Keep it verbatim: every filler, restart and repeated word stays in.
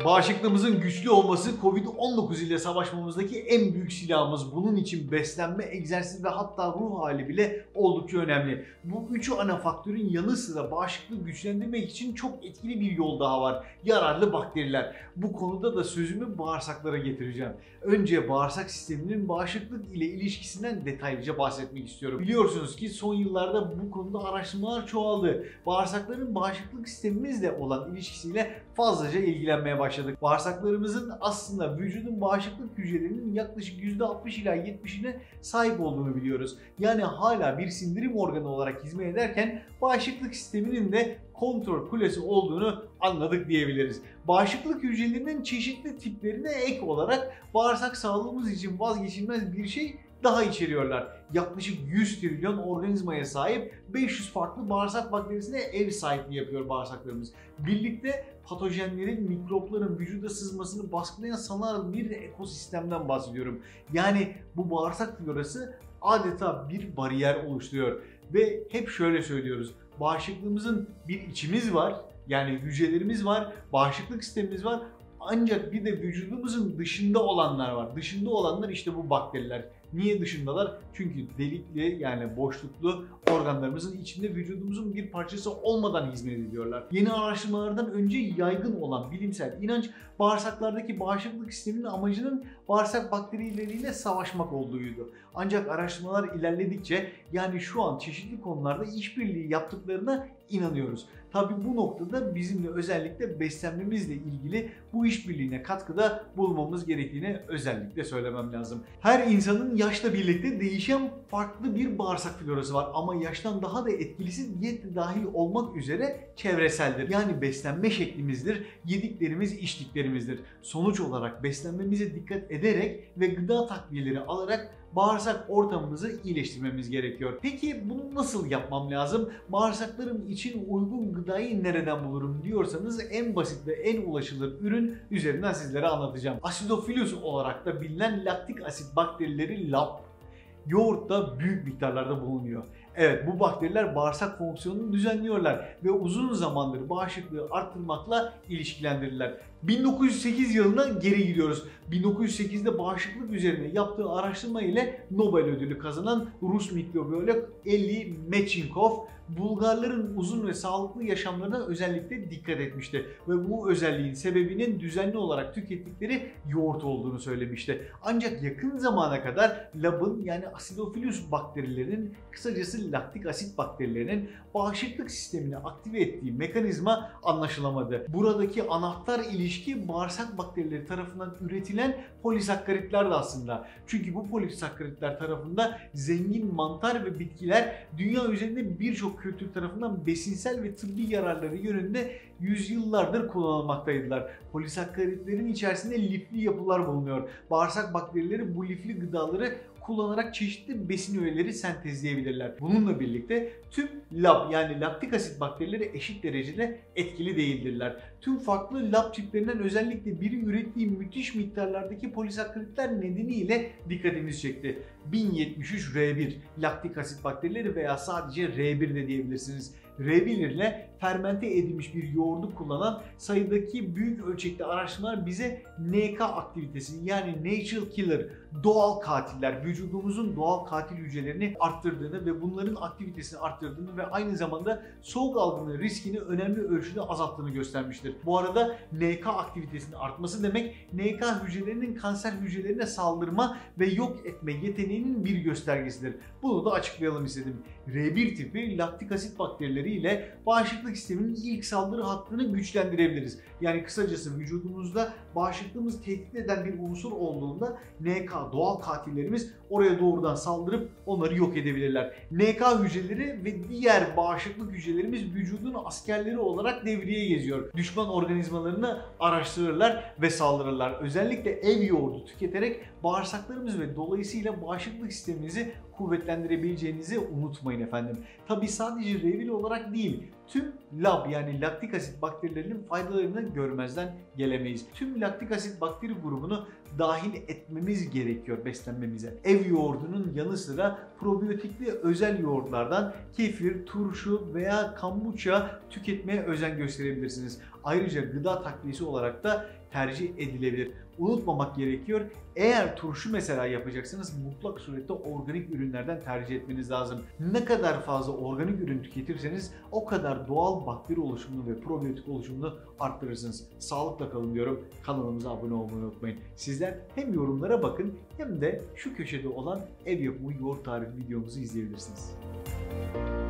Bağışıklığımızın güçlü olması Covid on dokuz ile savaşmamızdaki en büyük silahımız. Bunun için beslenme, egzersiz ve hatta ruh hali bile oldukça önemli. Bu üçü ana faktörün yanı sıra bağışıklığı güçlendirmek için çok etkili bir yol daha var. Yararlı bakteriler. Bu konuda da sözümü bağırsaklara getireceğim. Önce bağırsak sisteminin bağışıklık ile ilişkisinden detaylıca bahsetmek istiyorum. Biliyorsunuz ki son yıllarda bu konuda araştırmalar çoğaldı. Bağırsakların bağışıklık sistemimizle olan ilişkisiyle fazlaca ilgilenmeye başladık. Bağırsaklarımızın aslında vücudun bağışıklık hücrelerinin yaklaşık yüzde altmış ila yetmişine sahip olduğunu biliyoruz. Yani hala bir sindirim organı olarak hizmet ederken bağışıklık sisteminin de kontrol kulesi olduğunu anladık diyebiliriz. Bağışıklık hücrelerinin çeşitli tiplerine ek olarak bağırsak sağlığımız için vazgeçilmez bir şey daha içeriyorlar. Yaklaşık yüz trilyon organizmaya sahip beş yüz farklı bağırsak bakterisine ev sahipliği yapıyor bağırsaklarımız. Birlikte patojenlerin, mikropların vücuda sızmasını baskılayan sanal bir ekosistemden bahsediyorum. Yani bu bağırsak florası adeta bir bariyer oluşturuyor. Ve hep şöyle söylüyoruz. Bağışıklığımızın bir içimiz var, yani hücrelerimiz var, bağışıklık sistemimiz var. Ancak bir de vücudumuzun dışında olanlar var. Dışında olanlar işte bu bakteriler. Niye dışındalar? Çünkü delikli, yani boşluklu organlarımızın içinde vücudumuzun bir parçası olmadan hizmet ediyorlar. Yeni araştırmalardan önce yaygın olan bilimsel inanç bağırsaklardaki bağışıklık sisteminin amacının bağırsak bakterileriyle savaşmak olduğuydu. Ancak araştırmalar ilerledikçe, yani şu an çeşitli konularda işbirliği yaptıklarına inanıyoruz. Tabii bu noktada bizimle özellikle beslenmemizle ilgili bu işbirliğine katkıda bulunmamız gerektiğini özellikle söylemem lazım. Her insanın yaşla birlikte değişen farklı bir bağırsak florası var ama yaştan daha da etkilisi diyet dahil olmak üzere çevreseldir. Yani beslenme şeklimizdir, yediklerimiz, içtiklerimizdir. Sonuç olarak beslenmemize dikkat ederek ve gıda takviyeleri alarak bağırsak ortamımızı iyileştirmemiz gerekiyor. Peki bunu nasıl yapmam lazım? Bağırsaklarım için uygun gıdayı nereden bulurum diyorsanız en basit ve en ulaşılır ürün üzerinden sizlere anlatacağım. Acidophilus olarak da bilinen laktik asit bakterileri L A B yoğurtta büyük miktarlarda bulunuyor. Evet, bu bakteriler bağırsak fonksiyonunu düzenliyorlar ve uzun zamandır bağışıklığı arttırmakla ilişkilendirirler. bin dokuz yüz sekiz yılına geri gidiyoruz. bin dokuz yüz sekizde bağışıklık üzerine yaptığı araştırma ile Nobel ödülü kazanan Rus mikrobiyolog Eli Metchnikov, Bulgarların uzun ve sağlıklı yaşamlarına özellikle dikkat etmişti ve bu özelliğin sebebinin düzenli olarak tükettikleri yoğurt olduğunu söylemişti. Ancak yakın zamana kadar L A B'ın, yani Acidophilus bakterilerinin, kısacası laktik asit bakterilerinin bağışıklık sistemini aktive ettiği mekanizma anlaşılamadı. Buradaki anahtar ilişki bağırsak bakterileri tarafından üretilen polisakkaritler de aslında. Çünkü bu polisakkaritler tarafında zengin mantar ve bitkiler dünya üzerinde birçok kültür tarafından besinsel ve tıbbi yararları yönünde yüzyıllardır kullanılmaktaydılar. Polisakkaritlerin içerisinde lifli yapılar bulunuyor. Bağırsak bakterileri bu lifli gıdaları kullanarak çeşitli besin öğeleri sentezleyebilirler. Bununla birlikte tüm L A B, yani laktik asit bakterileri eşit derecede etkili değildirler. Tüm farklı L A B tiplerinden özellikle biri ürettiği müthiş miktarlardaki polisakkaritler nedeniyle dikkatimizi çekti. bin yetmiş üç R bir laktik asit bakterileri veya sadece R bir de diyebilirsiniz. R bir ile fermente edilmiş bir yoğurdu kullanan sayıdaki büyük ölçekli araştırmalar bize N K aktivitesini, yani Natural Killer, doğal katiller, vücudumuzun doğal katil hücrelerini arttırdığını ve bunların aktivitesini arttırdığını ve aynı zamanda soğuk algınlığı riskini önemli ölçüde azalttığını göstermiştir. Bu arada N K aktivitesinin artması demek, N K hücrelerinin kanser hücrelerine saldırma ve yok etme yeteneğinin bir göstergesidir. Bunu da açıklayalım istedim. R bir tipi laktik asit bakterileri ile bağışıklık sisteminin ilk saldırı hattını güçlendirebiliriz. Yani kısacası vücudumuzda bağışıklığımız tehdit eden bir unsur olduğunda N K, doğal katillerimiz oraya doğrudan saldırıp onları yok edebilirler. N K hücreleri ve diğer bağışıklık hücrelerimiz vücudun askerleri olarak devreye geziyor. Düşman organizmalarını araştırırlar ve saldırırlar. Özellikle ev yoğurdu tüketerek bağırsaklarımız ve dolayısıyla bağışıklık sistemimizi kuvvetlendirebileceğinizi unutmayın efendim. Tabi sadece R bir olarak değil, tüm L A B, yani laktik asit bakterilerinin faydalarını görmezden gelemeyiz. Tüm laktik asit bakteri grubunu dahil etmemiz gerekiyor beslenmemize. Ev yoğurdunun yanı sıra probiyotikli özel yoğurtlardan kefir, turşu veya kombuça tüketmeye özen gösterebilirsiniz. Ayrıca gıda takviyesi olarak da tercih edilebilir. Unutmamak gerekiyor. Eğer turşu mesela yapacaksınız mutlak surette organik ürünlerden tercih etmeniz lazım. Ne kadar fazla organik ürün tüketirseniz o kadar doğal bakteri oluşumunu ve probiyotik oluşumunu arttırırsınız. Sağlıkla kalın diyorum. Kanalımıza abone olmayı unutmayın. Sizler hem yorumlara bakın hem de şu köşede olan ev yapımı yoğurt tarifi videomuzu izleyebilirsiniz.